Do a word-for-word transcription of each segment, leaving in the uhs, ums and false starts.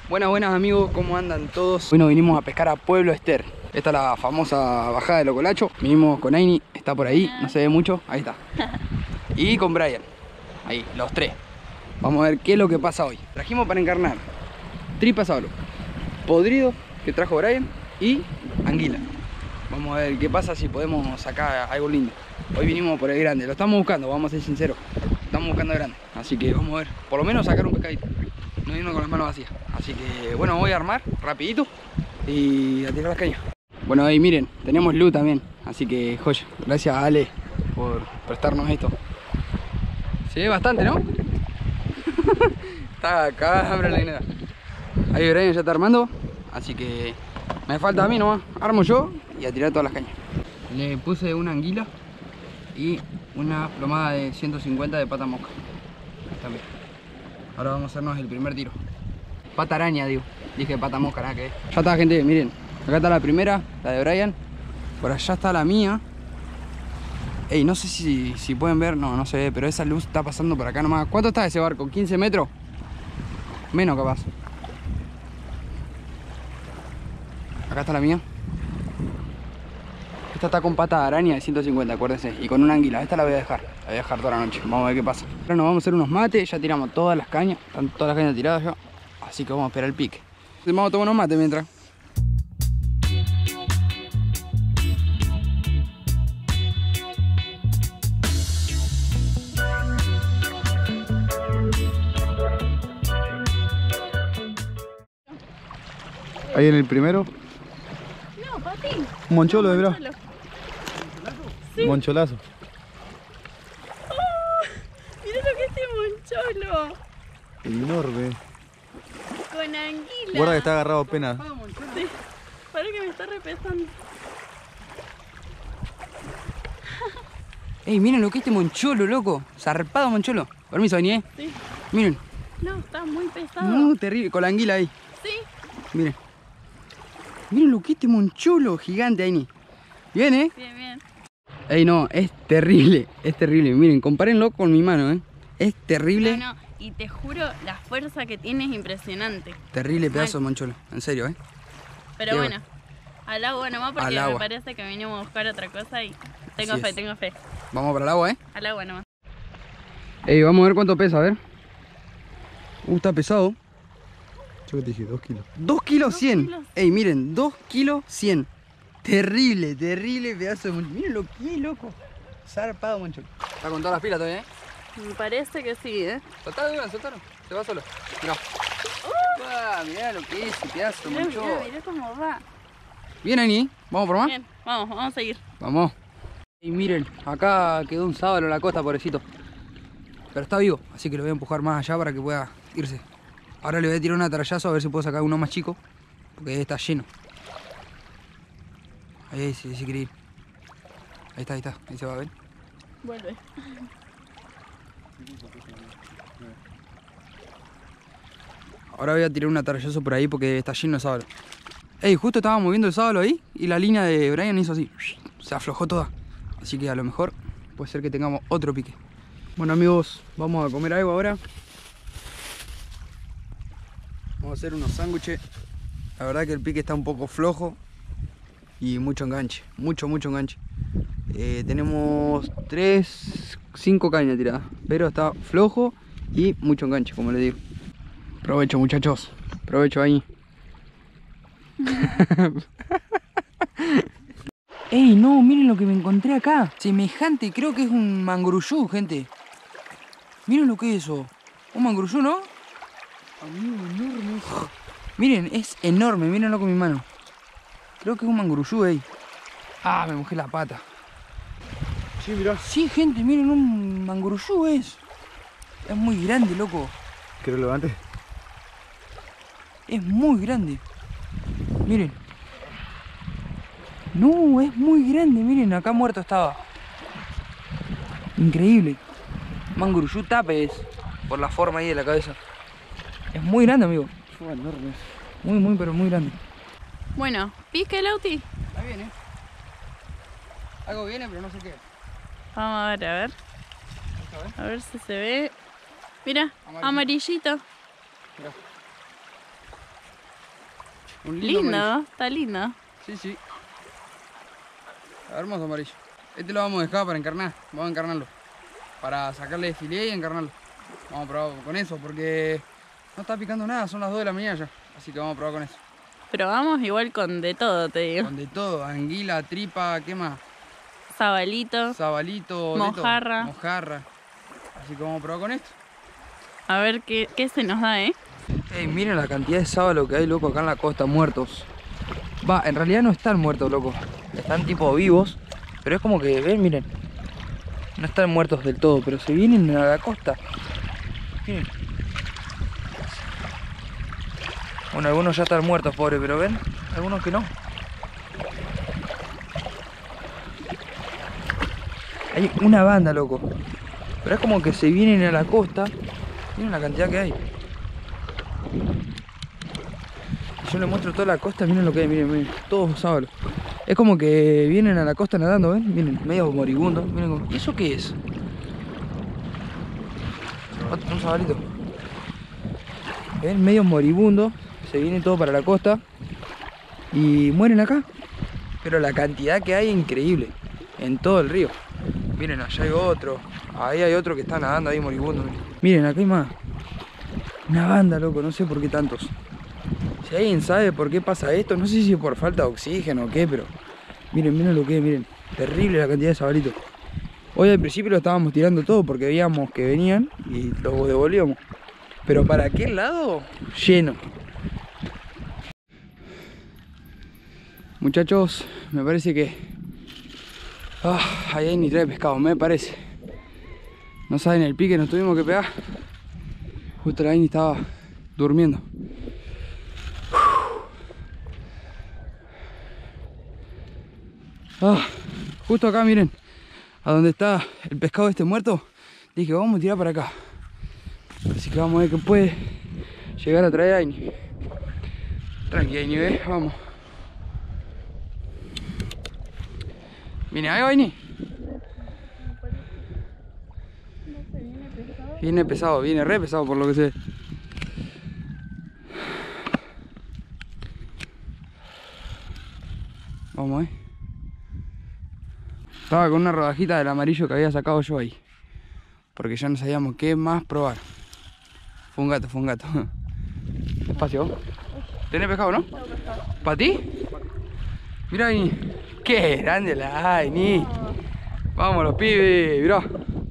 Buenas, buenas amigos, ¿cómo andan todos? Hoy nos vinimos a pescar a Pueblo Ester. Esta es la famosa bajada de Locolacho. Vinimos con Aini, está por ahí, no se ve mucho, ahí está. Y con Brian, ahí, los tres. Vamos a ver qué es lo que pasa hoy. Trajimos para encarnar tripa sablo, podrido que trajo Brian y anguila. Vamos a ver qué pasa si podemos sacar algo lindo. Hoy vinimos por el grande, lo estamos buscando, vamos a ser sinceros. Estamos buscando el grande, así que vamos a ver, por lo menos sacar un pescadito. No irnos con las manos vacías. Así que bueno, voy a armar rapidito y a tirar las cañas. Bueno, ahí miren, tenemos luz también. Así que joya, gracias a Ale por prestarnos esto. Se ve bastante, ¿no? Está acá, abre la nada. Ahí Brian ya está armando. Así que me falta a mí nomás. Armo yo y a tirar todas las cañas. Le puse una anguila y una plomada de ciento cincuenta de pata mosca. También. Ahora vamos a hacernos el primer tiro. Pata araña, digo. Dije pata mosca, nada que ver. Ya está, gente, miren. Acá está la primera, la de Brian. Por allá está la mía. Ey, no sé si, si pueden ver. No, no se ve, pero esa luz está pasando por acá nomás. ¿Cuánto está ese barco? ¿quince metros? Menos capaz. Acá está la mía. Esta está con pata de araña de ciento cincuenta, acuérdense. Y con una anguila. Esta la voy a dejar. La voy a dejar toda la noche. Vamos a ver qué pasa. Ahora nos vamos a hacer unos mates. Ya tiramos todas las cañas. Están todas las cañas tiradas ya. Así que vamos a esperar el pique. Vamos a tomar unos mates mientras. Ahí en el primero. No, papi. Un moncholo, No, de moncholo. Sí. Moncholazo. Oh, mira lo que es este moncholo. Enorme. Con anguila. Guarda que está agarrado apenas. Sí. Para que me está repesando. Ey, miren lo que es este moncholo, loco. Zarpado moncholo. Permiso, Aini, eh. Sí. Miren. No, está muy pesado. No, terrible. Con la anguila ahí. Sí. Miren. Miren lo que es este moncholo gigante, Aini. Bien, eh. Bien, bien. Ey, no, es terrible. Es terrible. Miren, compárenlo con mi mano, eh. Es terrible. No, no. Y te juro, la fuerza que tiene es impresionante. Terrible pedazo Mal. de moncholo. En serio, eh. Pero Qué bueno, al agua nomás porque Al me agua. parece que vinimos a buscar otra cosa y tengo Así fe, es. tengo fe. Vamos para el agua, eh. Al agua nomás. Ey, vamos a ver cuánto pesa, a ver. Uh, está pesado. Yo que te dije, dos kilos. dos kilos Dos cien. kilos. Ey, miren, dos kilos cien. Terrible, terrible pedazo de moncholo. Miren lo que es, loco. Zarpado moncholo. Está con todas las pilas todavía, eh. Me parece que sí, ¿eh? Soltalo, Iván, soltalo. Se va solo. Mirá. Ah, mirá lo que es ese pedazo de Mirá, moncholo. mirá, mirá cómo va. Bien, Ani. ¿Vamos por más? Bien, vamos, vamos a seguir. Vamos. Y miren, acá quedó un sábalo en la costa, pobrecito. Pero está vivo, así que lo voy a empujar más allá para que pueda irse. Ahora le voy a tirar un atrayazo a ver si puedo sacar uno más chico, porque está lleno. Ahí, ahí, sí, sí quiere ir. Ahí está, ahí está, ahí se va a ver. Vuelve. Ahora voy a tirar un atrayazo por ahí porque está lleno de sábalo. Ey, justo estaba moviendo el sábalo ahí y la línea de Brian hizo así. Se aflojó toda. Así que a lo mejor puede ser que tengamos otro pique. Bueno amigos, vamos a comer algo ahora. Vamos a hacer unos sándwiches. La verdad que el pique está un poco flojo y mucho enganche, mucho, mucho enganche. Eh, tenemos tres, cinco cañas tiradas, pero está flojo y mucho enganche, como les digo. Provecho, muchachos, provecho ahí. Ey, no, miren lo que me encontré acá. Semejante, creo que es un manguruyú, gente. Miren lo que es eso. Un manguruyú, ¿no? Amigo, enorme. Miren, es enorme, mírenlo con mi mano. Creo que es un manguruyú, ey. Ah, me mojé la pata. Sí, mirá. Sí, gente, miren, un manguruyú es. Es muy grande, loco. ¿Que lo levante? Es muy grande. Miren. No, es muy grande, miren, acá muerto estaba. Increíble. Manguruyú tape es. Por la forma ahí de la cabeza. Es muy grande, amigo. Fue enorme. Muy, muy, pero muy grande. Bueno, ¿pique el Lauti? Ahí viene. Algo viene, pero no sé qué. Vamos a ver, a ver. A ver si se ve. Mira, Amarillito. amarillito. Mirá. Un lindo, Lindo, amarillo. está lindo. Sí, sí. Hermoso amarillo. Este lo vamos a dejar para encarnar. Vamos a encarnarlo. Para sacarle filé y encarnarlo. Vamos a probar con eso porque no está picando nada. Son las dos de la mañana ya. Así que vamos a probar con eso. Pero vamos igual con de todo, te digo. Con de todo. Anguila, tripa, ¿qué más? Sabalito. Sabalito, Mojarra. de todo. Mojarra. Así que vamos a probar con esto. A ver qué, qué se nos da, ¿eh? Ey, miren la cantidad de sábalo que hay, loco, acá en la costa, muertos. Va, en realidad no están muertos, loco. Están tipo vivos. Pero es como que, ven, miren. No están muertos del todo, pero se vienen a la costa. Miren. Bueno, algunos ya están muertos, pobre, pero ven, algunos que no. Hay una banda, loco. Pero es como que se vienen a la costa. Miren la cantidad que hay. Yo les muestro toda la costa, miren lo que hay, miren, miren, todos sábalos. Es como que vienen a la costa nadando, ¿ven? Miren, medio moribundos. Miren como... ¿Y eso qué es? Otro, un sabalito. ¿Ven? Medio moribundo. Se viene todo para la costa. Y mueren acá. Pero la cantidad que hay es increíble. En todo el río. Miren, allá hay otro. Ahí hay otro que está nadando ahí moribundo. Miren, miren acá hay más. Una banda, loco, no sé por qué tantos. Si alguien sabe por qué pasa esto, no sé si es por falta de oxígeno o qué, pero miren, miren lo que es, miren, terrible la cantidad de sabalitos. Hoy al principio lo estábamos tirando todo porque veíamos que venían y los devolvíamos. Pero para aquel lado, lleno. Muchachos, me parece que... Ah, ahí hay ni trae pescado, me parece. No saben el pique, nos tuvimos que pegar. Justo la Aini estaba durmiendo. Ah, justo acá, miren, a donde está el pescado este muerto, dije, vamos a tirar para acá. Así que vamos a ver qué puede llegar a traer Aini. Tranqui, Aini, ¿ves? Vamos. ¿Viene algo, Aini? Viene pesado, viene re pesado por lo que sé. Vamos, eh. Estaba con una rodajita del amarillo que había sacado yo ahí. Porque ya no sabíamos qué más probar. Fue un gato, fue un gato. Despacio. ¿Tenés pescado, no? ¿Para ti? Mirá, Aini. Qué grande la Aini. Vamos los pibes, mirá.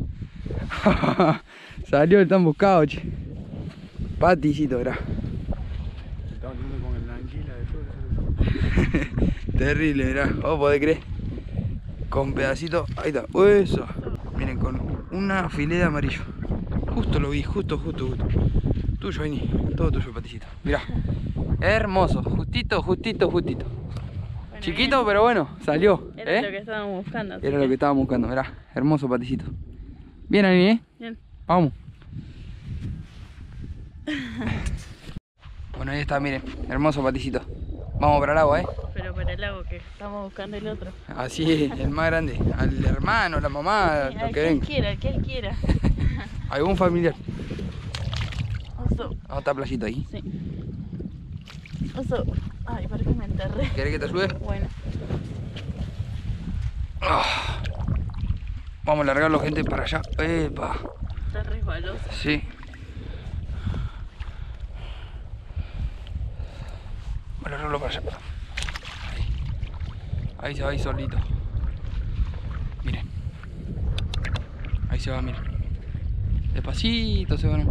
Salió el tan buscado, che. Paticito, mirá. Estaba teniendo con el anguila de todo. Terrible, mirá. Vos podés creer. Con pedacito. Ahí está. Eso. Miren, con una filé de amarillo. Justo lo vi, justo, justo, justo. Tuyo, Aini. Todo tuyo, Paticito. Mirá. Hermoso. Justito, justito, justito. Bueno, Chiquito, bien. pero bueno, salió. Era ¿eh? lo que estábamos buscando. así Era lo que estábamos buscando, mirá. Hermoso paticito. Bien, Aini, ¿eh? Bien. Vamos. Bueno, ahí está, miren. Hermoso paticito. Vamos para el agua, ¿eh? Pero para el lago que estamos buscando el otro. Así es, el más grande. Al hermano, la mamá, Sí, lo al que que él venga. quiera, al que él quiera. Algún familiar. Oso. Vamos, está playito ahí. Sí. Oso. Ay, para que me enterré. ¿Querés que te ayude? Bueno. Ah. Vamos a largarlo, gente, para allá. Epa. Está resbaloso. Sí. Vamos a largarlo para allá. Ahí. Ahí se va ahí solito. Miren. Ahí se va, miren. Despacito se va.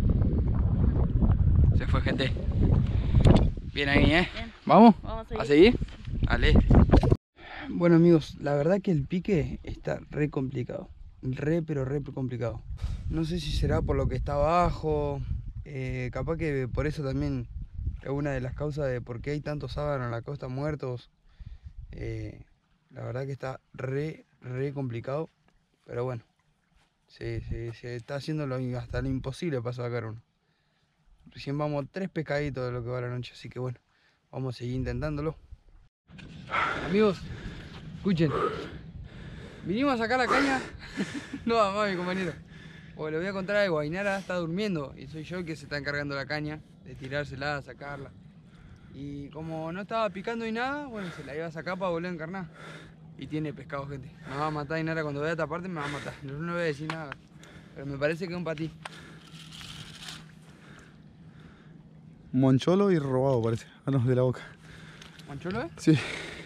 Se fue, gente. Bien ahí, ¿eh? Bien. ¿Vamos? Vamos a ¿A seguir. seguir? Dale. Bueno, amigos, la verdad que el pique está re complicado. Re, pero re complicado. No sé si será por lo que está abajo. Eh, capaz que por eso también es una de las causas de por qué hay tantos sábanos en la costa muertos. Eh, la verdad que está re, re complicado. Pero bueno, se, se, se está haciendo lo, hasta lo imposible para sacar uno. Recién vamos tres pescaditos de lo que va la noche, así que bueno, vamos a seguir intentándolo. Amigos, escuchen. Vinimos a sacar la caña. No, mamá, mi compañero. Porque le voy a contar algo. Ainara está durmiendo y soy yo el que se está encargando de la caña, de tirársela, sacarla. Y como no estaba picando y nada, bueno, se la iba a sacar para volver a encarnar. Y tiene pescado, gente. Me va a matar Inara cuando vea esta parte, me va a matar. Yo no voy a decir nada. Pero me parece que es un patí. Moncholo y robado parece. Ah, no, de la boca. ¿Moncholo es? Sí.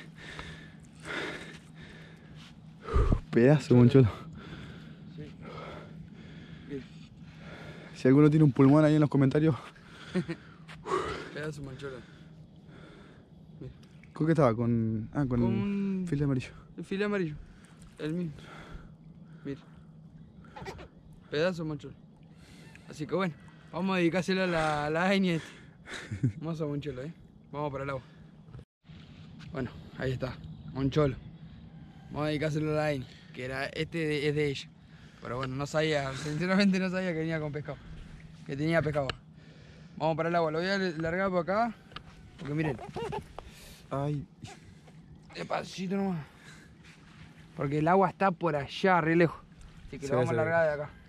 Pedazo de moncholo. Sí. Bien. Si alguno tiene un pulmón ahí en los comentarios. Pedazo de moncholo. Bien. ¿Con qué estaba? Con. Ah, con, Con... filete amarillo. El filete amarillo. El mismo. Mira. Pedazo de moncholo. Así que bueno, vamos a dedicárselo a la, a la Aini este. Vamos a moncholo, eh. Vamos para el agua. Bueno, ahí está. Moncholo. Vamos a dedicárselo a la Aini, que era este es de ella. Pero bueno, no sabía, sinceramente no sabía que venía con pescado. Que tenía pescado. Vamos para el agua, lo voy a largar por acá. Porque miren. Ay. Despacito nomás. Porque el agua está por allá, re lejos. Así que Se lo ve, vamos a se ve. largar de acá.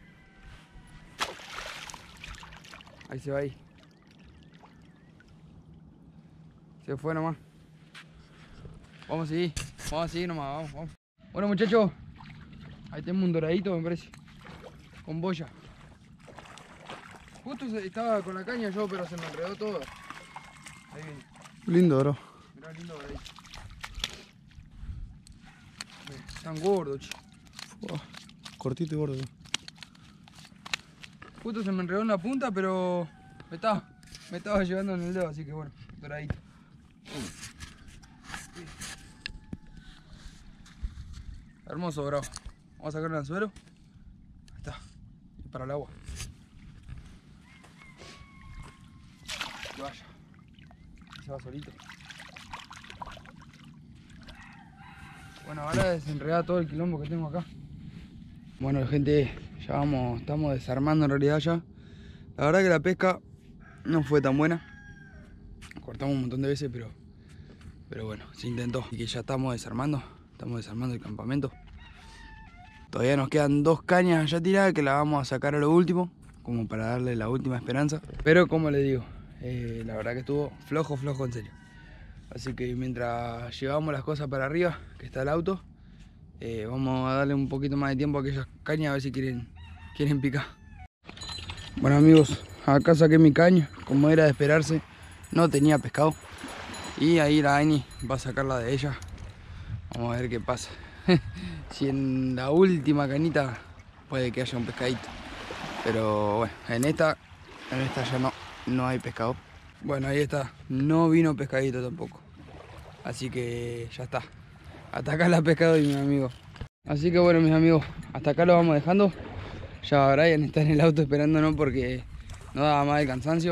Ahí se va ahí. Se fue nomás. Vamos a seguir. Vamos a seguir nomás, vamos, vamos. Bueno muchachos. Ahí tenemos un doradito, me parece. Con boya. Justo se- estaba con la caña yo, pero se me enredó todo. Ahí viene. Lindo, bro. Mirá, lindo doradito. Están gordos, che. Oh, cortito y gordo. Justo se me enredó en la punta, pero me estaba, me estaba llevando en el dedo, así que bueno, doradito. Hermoso, bravo. Vamos a sacar el anzuelo. Ahí está. Y para el agua. Que vaya. Se va solito. Bueno, ahora desenredar todo el quilombo que tengo acá. Bueno, gente, ya vamos, estamos desarmando en realidad ya. La verdad que la pesca no fue tan buena. Cortamos un montón de veces, pero pero bueno, se intentó. Y que ya estamos desarmando, estamos desarmando el campamento. Todavía nos quedan dos cañas ya tiradas que las vamos a sacar a lo último, como para darle la última esperanza. Pero como les digo, eh, la verdad que estuvo flojo, flojo en serio. Así que mientras llevamos las cosas para arriba, que está el auto, eh, vamos a darle un poquito más de tiempo a aquellas cañas a ver si quieren, quieren picar. Bueno amigos, acá saqué mi caña, como era de esperarse, no tenía pescado. Y ahí la Aini va a sacar la de ella. Vamos a ver qué pasa. Si en la última canita puede que haya un pescadito. Pero bueno, en esta, en esta ya no, no hay pescado. Bueno, ahí está, no vino pescadito tampoco. Así que ya está. Hasta acá la pescado y mi amigo. Así que bueno mis amigos, hasta acá lo vamos dejando. Ya Brian está en el auto esperándonos porque no daba más el cansancio.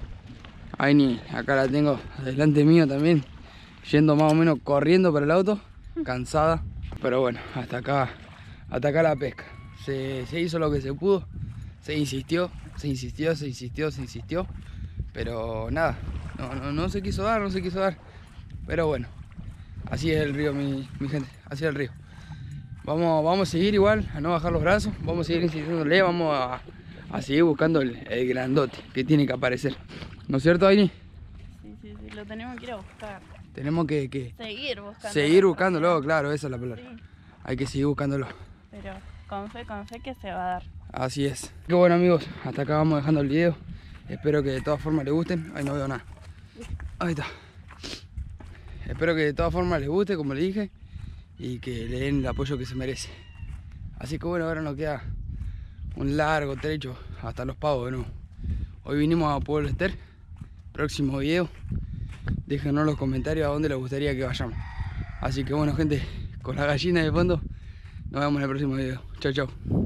Aini, acá la tengo delante mío también, yendo más o menos corriendo para el auto, cansada. Pero bueno, hasta acá, hasta acá la pesca. Se, se hizo lo que se pudo, se insistió, se insistió, se insistió, se insistió. Pero nada, no, no, no se quiso dar, no se quiso dar. Pero bueno, así es el río, mi, mi gente, así es el río. Vamos, vamos a seguir igual, a no bajar los brazos, vamos a seguir insistiéndole, vamos a, a seguir buscando el, el grandote que tiene que aparecer. ¿No es cierto, Aini? Sí, sí, sí, lo tenemos que ir a buscar. Tenemos que, que Seguir buscando. seguir buscándolo, claro, esa es la palabra. Sí, Hay que seguir buscándolo. pero con fe, con fe que se va a dar. Así es. Qué bueno amigos, hasta acá vamos dejando el video. Espero que de todas formas les gusten. Ahí no veo nada. Ahí está. Espero que de todas formas les guste, como les dije, y que le den el apoyo que se merece. Así que bueno, ahora nos queda un largo trecho hasta Los Pavos de nuevo. Hoy vinimos a Pueblo Ester. Próximo video, déjenos en los comentarios a dónde les gustaría que vayamos. Así que bueno gente, con la gallina de fondo, nos vemos en el próximo video. Chau chau.